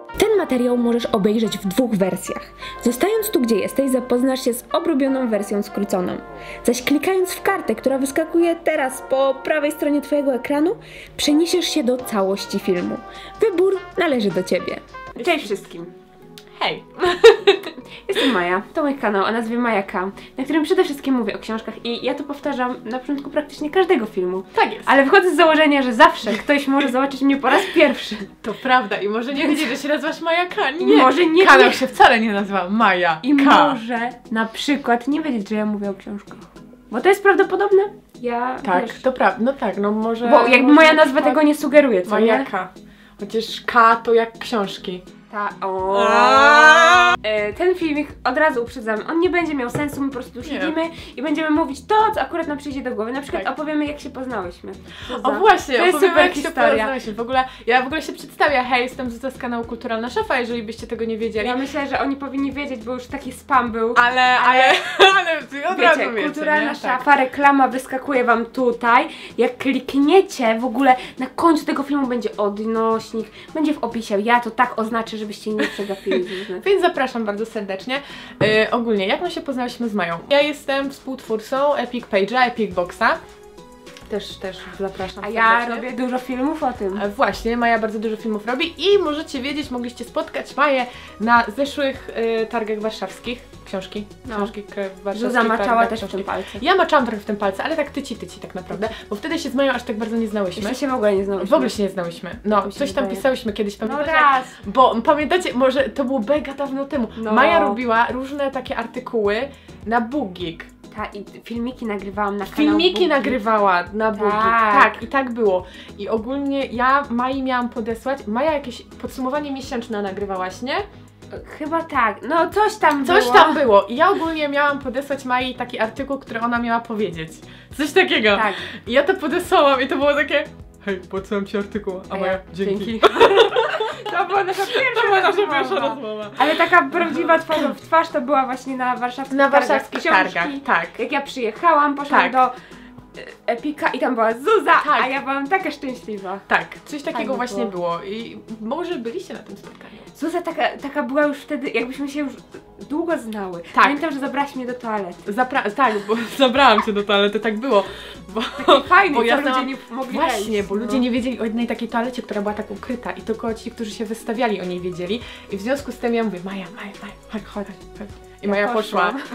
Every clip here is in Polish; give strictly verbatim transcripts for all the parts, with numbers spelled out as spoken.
Ten materiał możesz obejrzeć w dwóch wersjach. Zostając tu, gdzie jesteś, zapoznasz się z obrobioną wersją skróconą. Zaś klikając w kartę, która wyskakuje teraz po prawej stronie twojego ekranu, przeniesiesz się do całości filmu. Wybór należy do ciebie. Cześć wszystkim! Hej! Jestem Maja, to mój kanał o nazwie Maja K, na którym przede wszystkim mówię o książkach i ja to powtarzam na początku praktycznie każdego filmu. Tak jest. Ale wychodzę z założenia, że zawsze ktoś może zobaczyć mnie po raz pierwszy. To prawda i może nie wiedzieć, że się nazywasz Maja K. Nie, może nie kanał nie. się wcale nie nazywa Maja I K. może na przykład nie wiedzieć, że ja mówię o książkach. Bo to jest prawdopodobne. Ja, Tak, wiesz, to prawda, no tak, no może... bo jakby może moja na nazwa przykład tego nie sugeruje, co Maja nie? K. Chociaż K to jak książki. Ta, o. E, ten filmik od razu uprzedzamy, on nie będzie miał sensu, my po prostu siedzimy i będziemy mówić to, co akurat nam przyjdzie do głowy. Na przykład Tak. opowiemy, jak się poznałyśmy. O właśnie, to jest opowiemy, super jak się historia. poznałyśmy. W ogóle, ja w ogóle się przedstawię, hej, jestem Zuza z kanału Kulturalna Szafa, jeżeli byście tego nie wiedzieli. Ja myślę, że oni powinni wiedzieć, bo już taki spam był. Ale, ale, ale, od Wiecie, razu wiecie, Kulturalna nie? Szafa, reklama wyskakuje wam tutaj. Jak klikniecie w ogóle, na końcu tego filmu będzie odnośnik, będzie w opisie. Ja to tak oznaczę, żebyście nie przegapili. Więc zapraszam bardzo serdecznie. Yy, ogólnie, jak my się poznałyśmy z Mają? Ja jestem współtwórcą Epic Page'a, Epic Boxa. Też, też zapraszam A serdecznie. ja robię dużo filmów o tym. E, Właśnie, Maja bardzo dużo filmów robi i możecie wiedzieć, mogliście spotkać Maję na zeszłych y, targach warszawskich. Książki, No. książki warszawskich. Zuza maczała też książki. w tym palce. Ja maczałam trochę w tym palce, ale tak tyci tyci tak naprawdę, bo wtedy się z Mają aż tak bardzo nie znałyśmy. Jeszcze się w ogóle nie znałyśmy. W ogóle się nie znałyśmy. No, Tak mi się coś tam wydaje. pisałyśmy kiedyś, No pamiętacie? raz. Bo pamiętacie, może to było mega dawno temu. No. Maja robiła różne takie artykuły na BookGeek. Ta, i filmiki nagrywałam na kanał Filmiki Bugi. nagrywała na BookGeek. Tak. Tak, i tak było. I ogólnie ja Mai miałam podesłać. Maja jakieś podsumowanie miesięczne nagrywałaś, nie? Chyba tak, no coś tam Coś było. tam było. I ja ogólnie miałam podesłać Mai taki artykuł, który ona miała powiedzieć. Coś takiego. Tak. I ja to podesłałam i to było takie: hej, podesłałem ci artykuł, a, A Maja, ja, dzięki. dzięki. To była nasza pierwsza To była nasza rozmowa. pierwsza rozmowa. Ale taka prawdziwa twarz w twarz to była właśnie na warszawskich Na targach warszawskich książki. targach, tak. Jak ja przyjechałam, poszłam Tak. do e, Epika i tam była Zuza, Tak. a ja byłam taka szczęśliwa. Tak, coś takiego by właśnie było. było. I może byliście na tym spotkaniu. Zuza taka, taka była już wtedy, jakbyśmy się już długo znały. Tak. Pamiętam, że zabrałaś mnie do toalety. Zapra tak, bo zabrałam cię do toalety, tak było. Bo, Taki fajny, bo co ja ludzie znałam- nie mogli Właśnie, wejść, bo no. ludzie nie wiedzieli o jednej takiej toalecie, która była tak ukryta i tylko ci, którzy się wystawiali, o niej wiedzieli. I w związku z tym ja mówię: Maja, Maja, Maja, chodź, chodź, chodź. I Ja Maja poszła. poszłam.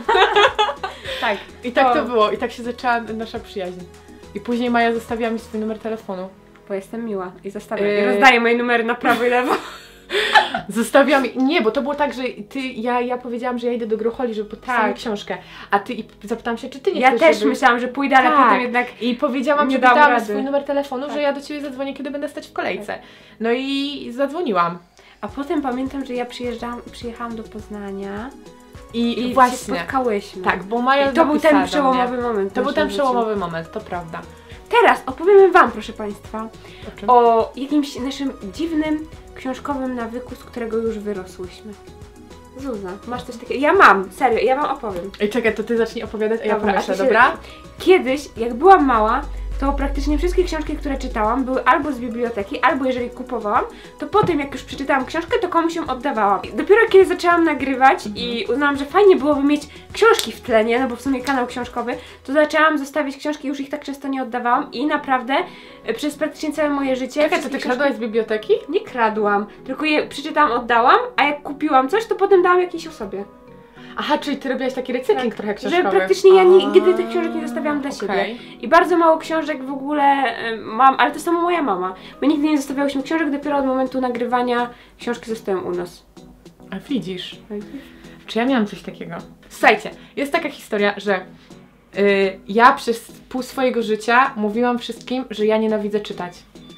Tak. I tak To- to było, i tak się zaczęła nasza przyjaźń. I później Maja zostawiła mi swój numer telefonu. Bo jestem miła i zostawiam. Yy. I rozdaję moje numery na prawo i lewo. Zostawiła mi. Nie, bo to było tak, że ty, ja, ja powiedziałam, że ja idę do Grocholi, żeby podpisać Tak. książkę. A ty, i zapytałam się, czy ty nie Ja chcesz, też żeby... myślałam, że pójdę, ale Tak. potem jednak I powiedziałam, Nie że dałam wydałam rady. swój numer telefonu, Tak. że ja do ciebie zadzwonię, kiedy będę stać w kolejce. No i zadzwoniłam. A potem pamiętam, że ja przyjeżdżałam, przyjechałam do Poznania I, i się właśnie. spotkałyśmy. Tak, bo Maja I to był napisała ten do przełomowy mnie. moment. w To był naszym ten życiu. przełomowy moment, to prawda. Teraz opowiemy wam, proszę państwa, O czym? o jakimś naszym dziwnym książkowym nawyku, z którego już wyrosłyśmy. Zuza, masz coś takiego? Ja mam, serio, ja wam opowiem. Ej, czekaj, to ty zacznij opowiadać, a ja Dobra, a pomyślę, ty się- dobra? Kiedyś, jak byłam mała, to praktycznie wszystkie książki, które czytałam, były albo z biblioteki, albo jeżeli kupowałam, to po tym jak już przeczytałam książkę, to komuś ją oddawałam. I dopiero kiedy zaczęłam nagrywać i uznałam, że fajnie byłoby mieć książki w tle, nie? No bo w sumie kanał książkowy, to zaczęłam zostawiać książki, już ich tak często nie oddawałam i naprawdę e, przez praktycznie całe moje życie... Czekaj, to wszystkie ty książki- kradłaś z biblioteki? Nie kradłam, tylko je przeczytałam, oddałam, a jak kupiłam coś, to potem dałam jakiejś osobie. Aha, czyli ty robiłaś taki recykling Tak, trochę że książkowy. praktycznie ja A, nigdy tych książek nie zostawiałam dla siebie. okej. I bardzo mało książek w ogóle y, mam, ale to samo moja mama. My nigdy nie zostawiałyśmy książek, dopiero od momentu nagrywania książki zostają u nas. A widzisz, czy ja miałam coś takiego? Słuchajcie, jest taka historia, że yy, ja przez pół swojego życia mówiłam wszystkim, że ja nienawidzę czytać.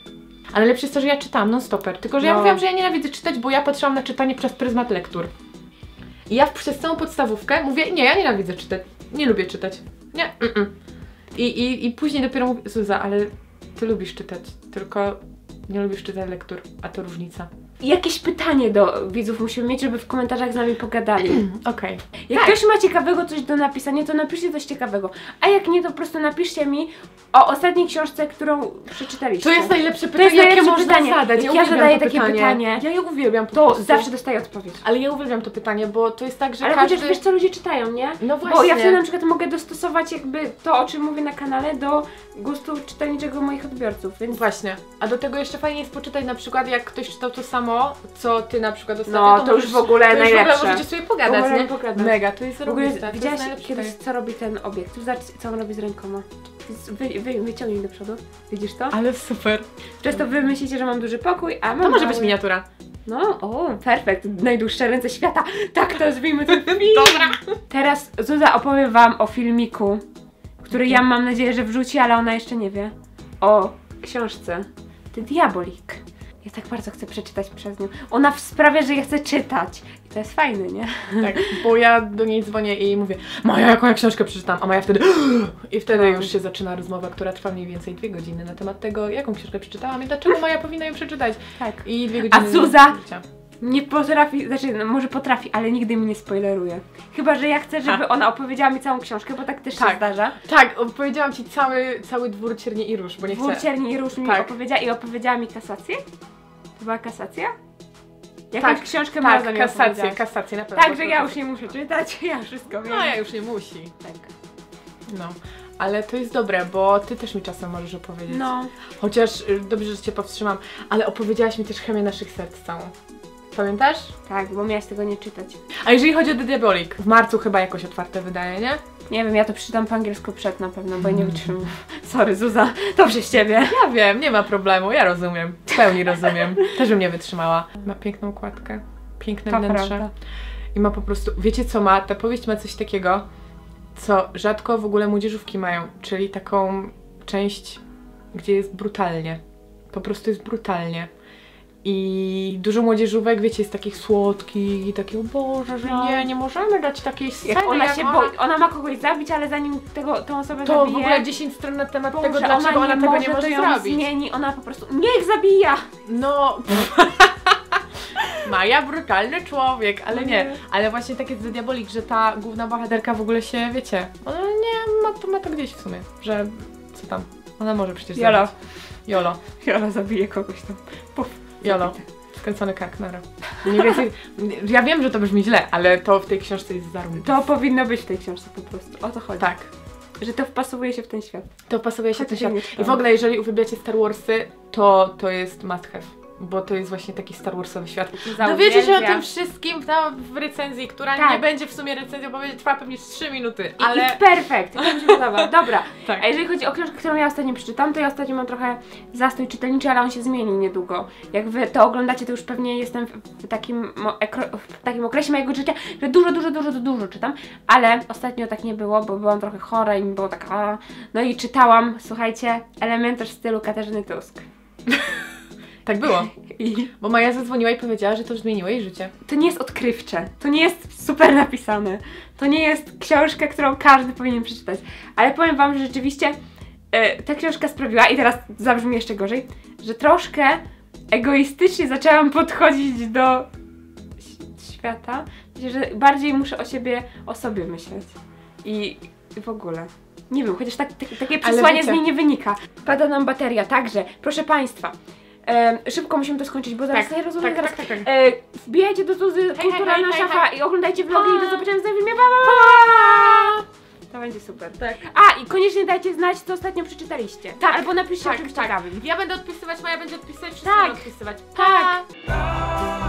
A najlepsze jest to, że ja czytałam non-stopper, tylko że ja No. mówiłam, że ja nienawidzę czytać, bo ja patrzyłam na czytanie przez pryzmat lektur. I ja przez całą podstawówkę mówię: nie, ja nienawidzę czytać, nie lubię czytać, nie, mm -mm. I, i, I później dopiero mówię: Zuza, ale ty lubisz czytać, tylko nie lubisz czytać lektur, a to różnica. jakieś pytanie do widzów musimy mieć, żeby w komentarzach z nami pogadali. Okej. Okay. Jak tak. ktoś ma ciekawego coś do napisania, to napiszcie coś ciekawego. A jak nie, to po prostu napiszcie mi o ostatniej książce, którą przeczytaliście. To jest najlepsze pytanie, to jest najlepsze jakie można pytanie. zadać. Jak ja ja zadaję to takie pytanie. pytanie, ja je uwielbiam po to prostu. zawsze dostaję odpowiedź. Ale ja uwielbiam to pytanie, bo to jest tak, że Ale każdy... chociaż wiesz, co ludzie czytają, nie? No właśnie. Bo ja wtedy na przykład mogę dostosować jakby to, o czym mówię na kanale, do gustu czytelniczego moich odbiorców, więc... Właśnie. A do tego jeszcze fajnie jest poczytać na przykład, jak ktoś czytał to samo, co ty na przykład ostatnio, No, to, to możesz, już w ogóle to już najlepsze. w ogóle możecie sobie pogadać, W ogóle nie? pogadać. Mega, to jest W ogóle robista, widziałaś to jest kiedyś, najlepsze. co robi ten obiekt? Tu zobacz, co on robi z rękoma. Wy, wy, wyciągnij do przodu. Widzisz to? Ale super. Często wy myślicie, że mam duży pokój, a mam To może mały. być miniatura. No, o, perfekt. Najdłuższe ręce świata. Tak to nazwijmy ten film. Dobra. Teraz Zuza opowie wam o filmiku, który ja mam nadzieję, że wrzuci, ale ona jeszcze nie wie. O książce The Diabolik. Ja tak bardzo chcę przeczytać przez nią. Ona sprawia, że ja chcę czytać. I to jest fajne, nie? Tak, bo ja do niej dzwonię i mówię: Maja, jaką ja książkę przeczytam? A Maja wtedy i wtedy No. już się zaczyna rozmowa, która trwa mniej więcej dwie godziny na temat tego, jaką książkę przeczytałam i dlaczego Maja powinna ją przeczytać. Tak. I dwie godziny A Zuza życia. nie potrafi, znaczy no, może potrafi, ale nigdy mi nie spoileruje. Chyba, że ja chcę, żeby Ha. ona opowiedziała mi całą książkę, bo tak też Tak. się zdarza. Tak, powiedziałam ci cały, cały dwór Cierni i Róż, bo nie Dwór chcę. Cierni i Róż mi Tak. opowiedziała i opowiedziała mi kasację. To była kasacja? Jakąś Tak, książkę Tak, Mroza mi kasację, opowiedziałaś. kasację na pewno. Także ja już nie muszę czytać, ja wszystko wiem. No, ja już nie musi. Tak. No, ale to jest dobre, bo ty też mi czasem możesz opowiedzieć. No. Chociaż y, dobrze, że cię powstrzymam, ale opowiedziałaś mi też Chemię naszych serc całą. Pamiętasz? Tak, bo miałaś tego nie czytać. A jeżeli chodzi o The Diabolik, w marcu chyba jakoś otwarte wydaje, nie? Nie wiem, ja to przeczytam po angielsku przed na pewno, bo ja nie wytrzymam. Sorry Zuza, to przez ciebie. Ja wiem, nie ma problemu, ja rozumiem. W pełni rozumiem. Też bym nie wytrzymała. Ma piękną okładkę, piękne To wnętrze. prawda. I ma po prostu, wiecie co ma? Ta powieść ma coś takiego, co rzadko w ogóle młodzieżówki mają, czyli taką część, gdzie jest brutalnie. Po prostu jest brutalnie. I dużo młodzieżówek, wiecie, jest takich słodkich i takie, o Boże, że No. nie, nie możemy dać takiej sceny, Jak ona się ona... boi, ona ma kogoś zabić, ale zanim tego, tą osobę To zabije, w ogóle dziesięć stron na temat Boże, tego, dlaczego ona, nie tego może, nie może to ją zrobić. zmieni, ona po prostu, niech zabija! No... Maja, brutalny człowiek, ale No nie. nie. Ale właśnie tak jest The Diabolik, że ta główna bohaterka w ogóle się, wiecie, ona nie ma to, ma to gdzieś w sumie, że co tam, ona może przecież Jolo. zabić. Jolo. Jolo zabije kogoś tam. Puf. Jolo. Skręcony kark, nara. Mniej więcej, ja wiem, że to brzmi źle, ale to w tej książce jest zarówno. To powinno być w tej książce po prostu, o to chodzi. Tak. Że to wpasowuje się w ten świat. To pasuje się Chociaż też. ja nie I czytałam. w ogóle, jeżeli uwielbiacie Star Warsy, to to jest must have. Bo to jest właśnie taki Star Warsowy świat. Dowiecie się o tym wszystkim w, w recenzji, która Tak. nie będzie w sumie recenzją, bo będzie trwała pewnie trzy minuty. I Ale it's perfect, to mi się podoba. Dobra, tak. a jeżeli chodzi o książkę, którą ja ostatnio przeczytam, to ja ostatnio mam trochę zastój czytelniczy, ale on się zmieni niedługo. Jak wy to oglądacie, to już pewnie jestem w, w, takim, mo- ekro- w takim okresie mojego życia, że dużo, dużo, dużo, dużo, dużo czytam, ale ostatnio tak nie było, bo byłam trochę chora i mi było tak a... No i czytałam, słuchajcie, Elementarz w stylu Katarzyny Tusk. Tak było. I Bo Maja zadzwoniła i powiedziała, że to już zmieniło jej życie. to nie jest odkrywcze, to nie jest super napisane, to nie jest książka, którą każdy powinien przeczytać, ale powiem wam, że rzeczywiście e, ta książka sprawiła, i teraz zabrzmi jeszcze gorzej, że troszkę egoistycznie zaczęłam podchodzić do ś- świata, że bardziej muszę o siebie, o sobie myśleć i w ogóle. Nie wiem, chociaż tak, tak, takie przesłanie wiecie- z niej nie wynika. Pada nam bateria, także, proszę Państwa, e, szybko musimy to skończyć, bo zaraz Tak, nie rozumiem, tak, zaraz tak, tak, tak. E, wbijajcie do Zuzy, hej, kulturalna hej, hej, szafa hej. i oglądajcie vlogi Pa. i do zobaczenia w następnym filmie. Pa, pa, pa. To będzie super. Tak. A, i koniecznie dajcie znać, co ostatnio przeczytaliście. Tak, Albo napiszcie o tak, czymś tak. ciekawym. Ja będę odpisywać, Maja będzie odpisywać, wszyscy Tak. będą odpisywać. Tak. Pa!